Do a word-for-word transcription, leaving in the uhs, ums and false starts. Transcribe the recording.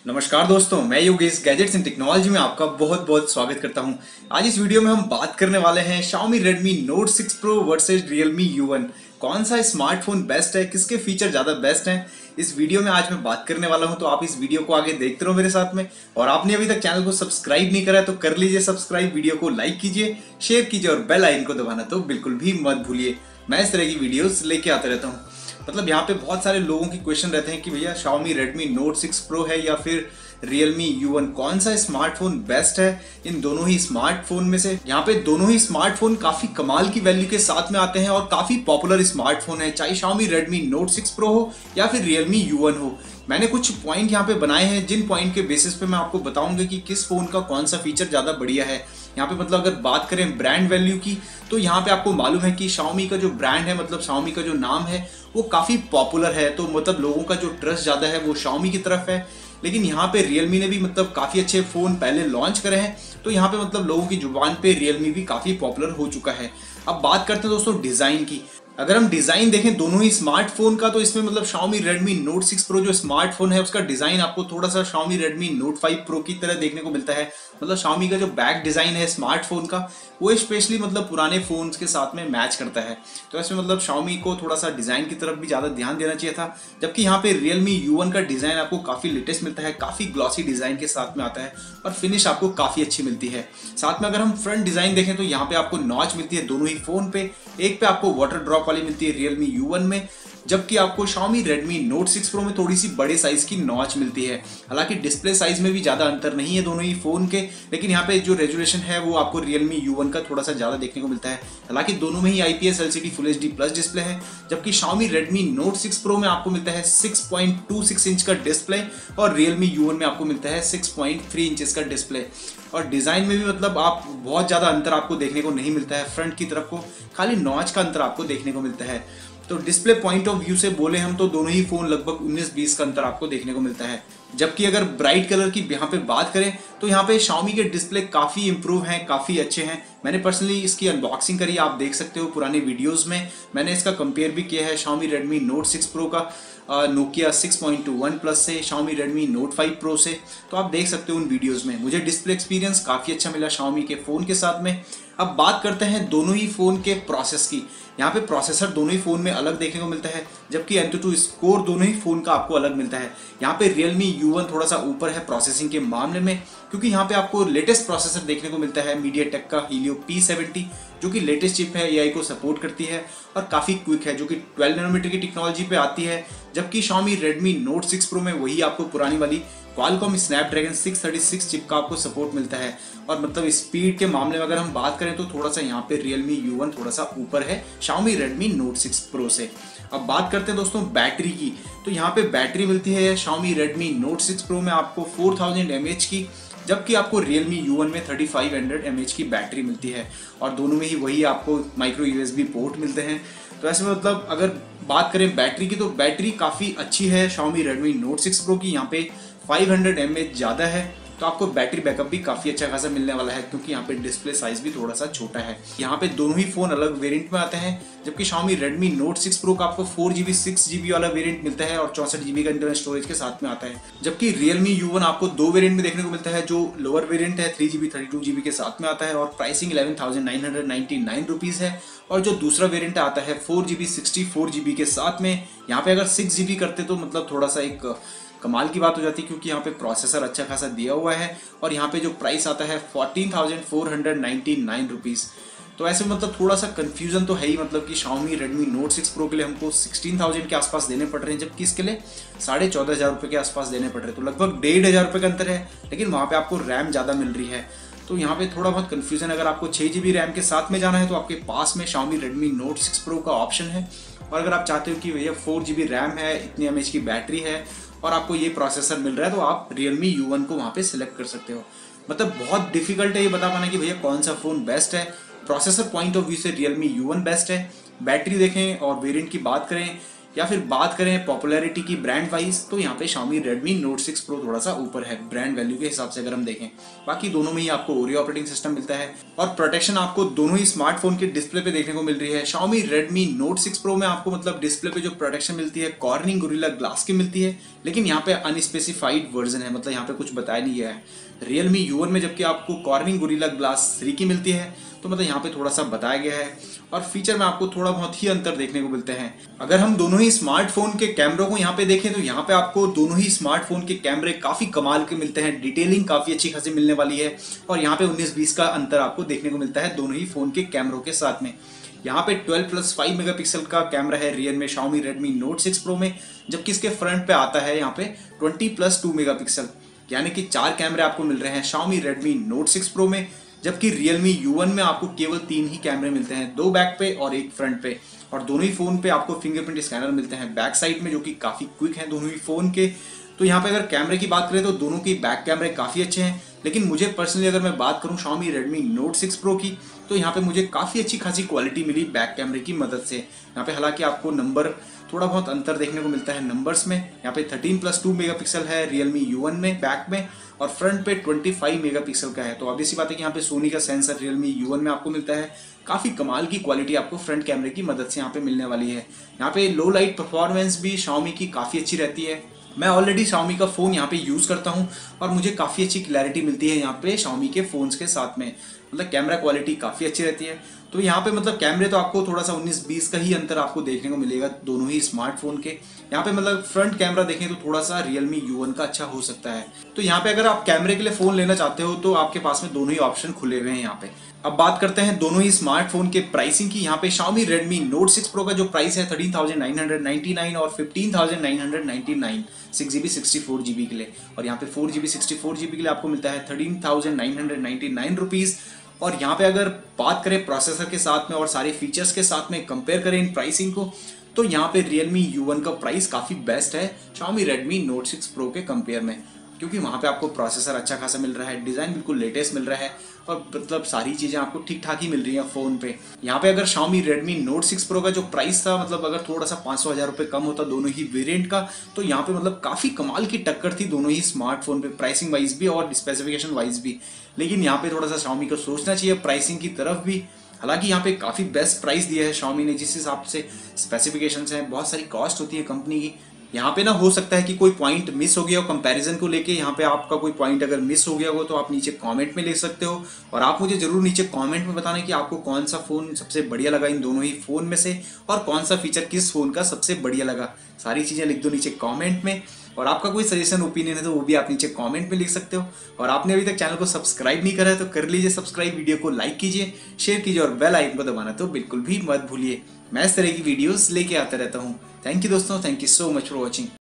नमस्कार दोस्तों, मैं योगेश गैजेट्स एंड टेक्नोलॉजी में आपका बहुत बहुत स्वागत करता हूं। आज इस वीडियो में हम बात करने वाले हैं Xiaomi Redmi Note six Pro versus Realme U one. कौन सा स्मार्टफोन बेस्ट है, किसके फीचर ज़्यादा बेस्ट हैं, इस वीडियो में आज मैं बात करने वाला हूं। तो आप इस वीडियो को आगे देखते रहो मेरे साथ में। और आपने अभी तक चैनल को सब्सक्राइब नहीं करा है तो कर लीजिए सब्सक्राइब, वीडियो को लाइक कीजिए, शेयर कीजिए और बेल आइकन को दबाना तो बिल्कुल भी मत भूलिए। मैं इस तरह की वीडियोस लेके आता रहता हूँ। मतलब यहाँ पे बहुत सारे लोगों की क्वेश्चन रहते हैं कि भैया Xiaomi Redmi Note six Pro है या फिर Realme यू वन, कौन सा स्मार्टफोन बेस्ट है इन दोनों ही स्मार्टफोन में से। यहाँ पे दोनों ही स्मार्टफोन काफी कमाल की वैल्यू के साथ में आते हैं और काफी पॉपुलर स्मार्टफोन है, चाहे Xiaomi Redmi Note six Pro हो या फिर Realme यू वन हो। मैंने कुछ पॉइंट यहाँ पे बनाए हैं जिन पॉइंट के बेसिस पे मैं आपको बताऊंगा कि किस फोन का कौन सा फीचर ज्यादा बढ़िया है। यहाँ पे मतलब अगर बात करें ब्रांड वैल्यू की तो यहाँ पे आपको मालूम है कि Xiaomi का जो ब्रांड है, मतलब Xiaomi का जो नाम है वो काफी पॉपुलर है, तो मतलब लोगों का जो ट्रस्ट ज्यादा है वो Xiaomi की तरफ है। लेकिन यहाँ पे Realme ने भी मतलब काफी अच्छे फोन पहले लॉन्च करे हैं, तो यहाँ पे मतलब लोगों की जुबान पे Realme भी काफी पॉपुलर हो चुका है। अब बात करते हैं दोस्तों डिजाइन की। अगर हम डिजाइन देखें दोनों ही स्मार्टफोन का तो इसमें मतलब Xiaomi Redmi Note six Pro जो स्मार्टफोन है उसका डिजाइन आपको थोड़ा सा Xiaomi Redmi Note five Pro की तरह देखने को मिलता है। मतलब Xiaomi का जो बैक डिजाइन है स्मार्टफोन का वो स्पेशली मतलब पुराने फोन्स के साथ में मैच करता है, तो इसमें मतलब Xiaomi को थोड़ा सा डिजाइन की तरफ भी ज्यादा ध्यान देना चाहिए था। जबकि यहाँ पे Realme यू वन का डिजाइन आपको काफी लेटेस्ट मिलता है, काफी ग्लॉसी डिजाइन के साथ में आता है और फिनिश आपको काफी अच्छी मिलती है। साथ में अगर हम फ्रंट डिजाइन देखें तो यहाँ पे आपको नॉच मिलती है दोनों ही फोन पे, एक पे आपको वाटर ड्रॉप वाली मिलती है Realme यू वन में, जबकि आपको Xiaomi Redmi Note six Pro में थोड़ी सी बड़े साइज की नॉच मिलती है। हालांकि डिस्प्ले साइज में भी ज्यादा अंतर नहीं है दोनों ही फोन के, लेकिन यहाँ पे जो रेजोल्यूशन है वो आपको Realme यू वन का थोड़ा सा ज्यादा देखने को मिलता है। हालांकि दोनों में ही I P S L C D full H D plus display है, जबकि Xiaomi Redmi Note six Pro में आपको मिलता है six point two six inch का डिस्प्ले और Realme यू वन में आपको मिलता है सिक्स पॉइंट थ्री इंचेस का डिस्प्ले। और डिजाइन में भी मतलब आप बहुत ज्यादा अंतर आपको देखने को नहीं मिलता है। फ्रंट की तरफ को खाली नॉच का अंतर आपको देखने को मिलता है। तो डिस्प्ले पॉइंट ऑफ व्यू से बोले हम तो दोनों ही फोन लगभग उन्नीस बीस का अंतर आपको देखने को मिलता है। जबकि अगर ब्राइट कलर की यहाँ पे बात करें तो यहाँ पे Xiaomi के डिस्प्ले काफी इंप्रूव हैं, काफी अच्छे हैं। मैंने पर्सनली इसकी अनबॉक्सिंग करी, आप देख सकते हो पुराने वीडियोस में मैंने इसका कंपेयर भी किया है Xiaomi Redmi Note six Pro का Nokia six point two one plus से, Xiaomi Redmi Note five Pro से, तो आप देख सकते हो उन वीडियोस में। मुझे डिस्प्ले एक्सपीरियंस काफी अच्छा मिला Xiaomi के फोन के साथ में। अब बात करते हैं दोनों ही फोन के प्रोसेस की। यहाँ पे प्रोसेसर दोनों ही फोन में अलग देखने को मिलता है, जबकि एंटूटू स्कोर दोनों ही फोन का आपको अलग मिलता है। यहाँ पे Realme यू वन थोड़ा सा ऊपर है प्रोसेसिंग के मामले में, क्योंकि यहाँ पे आपको लेटेस्ट प्रोसेसर देखने को मिलता है MediaTek का Helio पी सेवेंटी, जो कि लेटेस्ट चिप है, ए आई को सपोर्ट करती है और काफी क्विक है, जो कि ट्वेल्व नैनोमीटर की टेक्नोलॉजी पे आती है। जबकि Xiaomi Redmi Note six Pro में वही आपको पुरानी वाली Qualcomm Snapdragon six thirty six chip का आपको सपोर्ट मिलता है। और मतलब स्पीड के मामले में अगर हम बात करें तो थोड़ा सा यहाँ पे Realme यू वन थोड़ा सा ऊपर है Xiaomi Redmi Note six Pro से। अब बात करते हैं दोस्तों बैटरी की, तो यहाँ पे बैटरी मिलती है Xiaomi Redmi Note six Pro में आपको four thousand M A H की, जबकि आपको Realme यू वन में thirty five hundred M A H की बैटरी मिलती है और दोनों में ही वही आपको micro U S B port मिलते हैं। तो ऐसे में मतलब अगर बात करें बैटरी की तो बैटरी काफ़ी अच्छी है Xiaomi Redmi Note six Pro की, यहाँ पे five hundred M A H ज़्यादा है, तो आपको बैटरी बैकअप भी काफ़ी अच्छा खासा मिलने वाला है, क्योंकि यहाँ पे डिस्प्ले साइज भी थोड़ा सा छोटा है। यहाँ पे दोनों ही फोन अलग वेरिएंट में आते हैं, जबकि Xiaomi Redmi Note six Pro का आपको four G B six G B वाला वेरिएंट मिलता है और चौसठ जी बी का इंटरनल स्टोरेज के साथ में आता है। जबकि Realme यू वन आपको दो वेरिएंट में देखने को मिलता है, जो लोअर वेरिएंट है three G B thirty two G B के साथ में आता है और pricing eleven thousand nine hundred ninety nine rupees है। और जो दूसरा वेरिएंट आता है four G B sixty four G B के साथ में, यहाँ पे अगर सिक्स जी बी करते तो मतलब थोड़ा सा एक कमाल की बात हो जाती है, क्योंकि यहाँ पे प्रोसेसर अच्छा खासा दिया हुआ है और यहाँ पे जो प्राइस आता है fourteen thousand four hundred ninety nine rupees. तो ऐसे मतलब थोड़ा सा कंफ्यूजन तो है ही, मतलब कि Xiaomi Redmi Note six Pro के लिए हमको सिक्सटीन थाउजेंड के आसपास देने पड़ रहे हैं, जबकि इसके लिए साढ़े चौदह हज़ार रुपये के आसपास देने पड़ रहे हैं, तो लगभग डेढ़ हज़ार रुपये का अंतर है। लेकिन वहाँ पे आपको रैम ज़्यादा मिल रही है, तो यहाँ पे थोड़ा बहुत कन्फ्यूजन। अगर आपको छः जी बी रैम के साथ में जाना है तो आपके पास में Xiaomi Redmi Note six Pro का ऑप्शन है, और अगर आप चाहते हो कि भैया फोर जी बी रैम है, इतनी एम एच की बैटरी है और आपको ये प्रोसेसर मिल रहा है, तो आप Realme यू वन को वहाँ पे सिलेक्ट कर सकते हो। मतलब बहुत डिफिकल्ट है ये बता पाना कि भैया कौन सा फ़ोन बेस्ट है। प्रोसेसर पॉइंट ऑफ व्यू से Realme यू वन बेस्ट है। बैटरी देखें और वेरिएंट की बात करें, या फिर बात करें पॉपुलैरिटी की ब्रांड वाइज, तो यहाँ पे Xiaomi Redmi Note six Pro थोड़ा सा ऊपर है ब्रांड वैल्यू के हिसाब से अगर हम देखें। बाकी दोनों में ही आपको ओरियो ऑपरेटिंग सिस्टम मिलता है और प्रोटेक्शन आपको दोनों ही स्मार्टफोन के डिस्प्ले पे देखने को मिल रही है। Xiaomi Redmi Note six Pro में आपको मतलब डिस्प्ले पे जो प्रोटेक्शन मिलती है कॉर्निंग गोरिल्ला ग्लास की मिलती है, लेकिन यहाँ पे अनस्पेसिफाइड वर्जन है, मतलब यहाँ पे कुछ बताया नहीं गया है। Realme यू वन में जबकि आपको कॉर्निंग गोरिल्ला ग्लास थ्री की मिलती है, तो मतलब यहाँ पे थोड़ा सा बताया गया है और फीचर में आपको थोड़ा बहुत ही अंतर देखने को मिलते हैं। अगर हम दोनों ही स्मार्टफोन के कैमरों को यहाँ पे देखें तो यहाँ पे आपको दोनों ही स्मार्टफोन के कैमरे काफी कमाल के मिलते हैं, डिटेलिंग काफी अच्छी खासी मिलने वाली है और यहाँ पे उन्नीस बीस का अंतर आपको देखने को मिलता है दोनों ही फोन के कैमरों के साथ में। यहाँ पे ट्वेल्व प्लस फाइव मेगापिक्सल का कैमरा है रियर में Xiaomi Redmi Note six Pro में, जबकि इसके फ्रंट पे आता है यहाँ पे ट्वेंटी प्लस टू मेगापिक्सल, यानी कि चार कैमरे आपको मिल रहे हैं Xiaomi Redmi Note six Pro में, जबकि Realme यू वन में आपको केवल तीन ही कैमरे मिलते हैं, दो बैक पे और एक फ्रंट पे। और दोनों ही फोन पे आपको फिंगरप्रिंट स्कैनर मिलते हैं बैक साइड में, जो कि काफी क्विक है दोनों ही फोन के। तो यहाँ पे अगर कैमरे की बात करें तो दोनों के बैक कैमरे काफी अच्छे हैं, लेकिन मुझे पर्सनली अगर मैं बात करूँ Xiaomi Redmi Note six Pro की, तो यहाँ पे मुझे काफी अच्छी खासी क्वालिटी मिली बैक कैमरे की मदद से। यहाँ पे हालांकि आपको नंबर थोड़ा बहुत अंतर देखने को मिलता है नंबर्स में। यहाँ पे थर्टीन प्लस टू मेगापिक्सल है Realme यू वन में बैक में और फ्रंट पे ट्वेंटी फाइव मेगापिक्सल का है। तो ऑब्वियस सी बात है कि यहाँ पे सोनी का सेंसर Realme यू वन में आपको मिलता है, काफी कमाल की क्वालिटी आपको फ्रंट कैमरे की मदद से यहाँ पे मिलने वाली है। यहाँ पे लो लाइट परफॉर्मेंस भी Xiaomi की काफी अच्छी रहती है। मैं ऑलरेडी Xiaomi का फोन यहाँ पे यूज करता हूँ और मुझे काफी अच्छी क्लैरिटी मिलती है यहाँ पे Xiaomi के फोन्स के साथ में, मतलब कैमरा क्वालिटी काफी अच्छी रहती है। तो यहाँ पे मतलब कैमरे तो आपको थोड़ा सा उन्नीस बीस का ही अंतर आपको देखने को मिलेगा दोनों ही स्मार्टफोन के। यहाँ पे मतलब फ्रंट कैमरा देखें तो थोड़ा सा Realme यू वन का अच्छा हो सकता है। तो यहाँ पे अगर आप कैमरे के लिए फोन लेना चाहते हो तो आपके पास में दोनों ही ऑप्शन खुले हुए हैं यहाँ पे। अब बात करते हैं दोनों ही स्मार्टफोन के प्राइसिंग की। यहाँ पे Xiaomi Redmi Note six Pro का जो प्राइस है thirteen thousand nine hundred ninety nine और fifteen thousand nine hundred ninety nine six GB sixty four GB के लिए, और यहाँ पे four GB sixty four GB के लिए आपको मिलता है thirteen thousand nine hundred ninety nine rupees. और यहाँ पे अगर बात करें प्रोसेसर के साथ में और सारे फीचर्स के साथ में कंपेयर करें इन प्राइसिंग को, तो यहाँ पे Realme यू वन का प्राइस काफी बेस्ट है Xiaomi Redmi Note six Pro के कंपेयर में, क्योंकि वहाँ पे आपको प्रोसेसर अच्छा खासा मिल रहा है, डिजाइन बिल्कुल लेटेस्ट मिल रहा है और मतलब सारी चीजें आपको ठीक ठाक ही मिल रही हैं फोन पे। यहाँ पे अगर Xiaomi Redmi Note six Pro का जो प्राइस था, मतलब अगर थोड़ा सा पाँच सौ हजार रुपए कम होता दोनों ही वेरिएंट का, तो यहाँ पे मतलब काफी कमाल की टक्कर थी दोनों ही स्मार्टफोन पे, प्राइसिंग वाइज भी और स्पेसिफिकेशन वाइज भी। लेकिन यहाँ पे थोड़ा सा Xiaomi को सोचना चाहिए प्राइसिंग की तरफ भी। हालांकि यहाँ पे काफी बेस्ट प्राइस दिया है Xiaomi ने, जिस हिसाब से स्पेसिफिकेशंस हैं, बहुत सारी कॉस्ट होती है कंपनी की। यहाँ पे ना हो सकता है कि कोई पॉइंट मिस हो गया हो कंपैरिजन को लेके, यहाँ पे आपका कोई पॉइंट अगर मिस हो गया हो तो आप नीचे कमेंट में लिख सकते हो और आप मुझे जरूर नीचे कमेंट में बताना कि आपको कौन सा फोन सबसे बढ़िया लगा इन दोनों ही फोन में से, और कौन सा फीचर किस फोन का सबसे बढ़िया लगा। सारी चीजें लिख दो नीचे कॉमेंट में, और आपका कोई सजेशन ओपिनियन है तो वो भी आप नीचे कमेंट में लिख सकते हो। और आपने अभी तक चैनल को सब्सक्राइब नहीं करा है तो कर लीजिए सब्सक्राइब, वीडियो को लाइक कीजिए, शेयर कीजिए और बेल आइकन को दबाना तो बिल्कुल भी मत भूलिए। मैं इस तरह की वीडियोस लेके आता रहता हूँ। थैंक यू दोस्तों, thank you so much for watching.